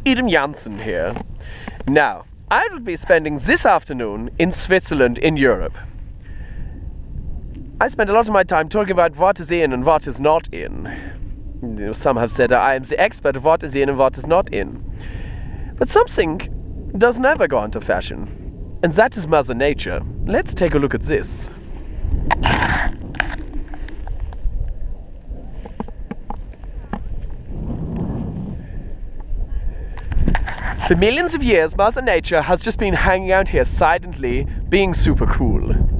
Edem Jansen here. Now, I will be spending this afternoon in Switzerland in Europe. I spend a lot of my time talking about what is in and what is not in. Some have said I am the expert of what is in and what is not in. But something does never go into fashion, and that is Mother Nature. Let's take a look at this. For millions of years, Mother Nature has just been hanging out here silently, being super cool.